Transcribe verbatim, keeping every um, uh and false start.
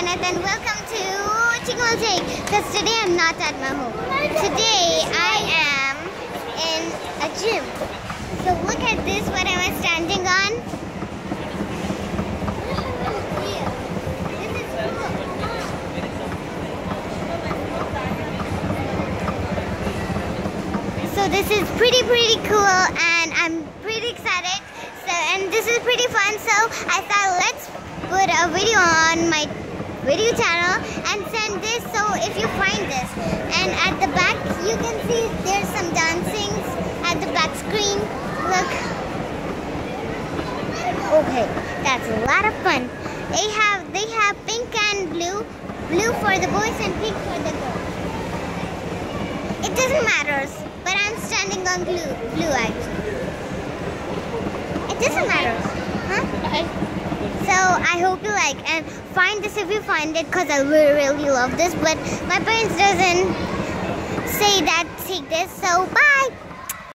Kenneth and welcome to Chickmal Take. Because today I'm not at my home. Today I am in a gym. So look at this, what I was standing on. This is cool. So this is pretty pretty cool and I'm pretty excited. So and this is pretty fun. So I thought let's put a video on my video channel and send this, so if you find this. And at the back you can see there's some dancing at the back screen. Look. Okay, that's a lot of fun. They have they have pink and blue. Blue for the boys and pink for the girls. It doesn't matter, but I'm standing on blue blue actually. It doesn't matter. Huh? So I hope you like and find this if you find it, because I really really love this, but my parents doesn't say that take this, so bye.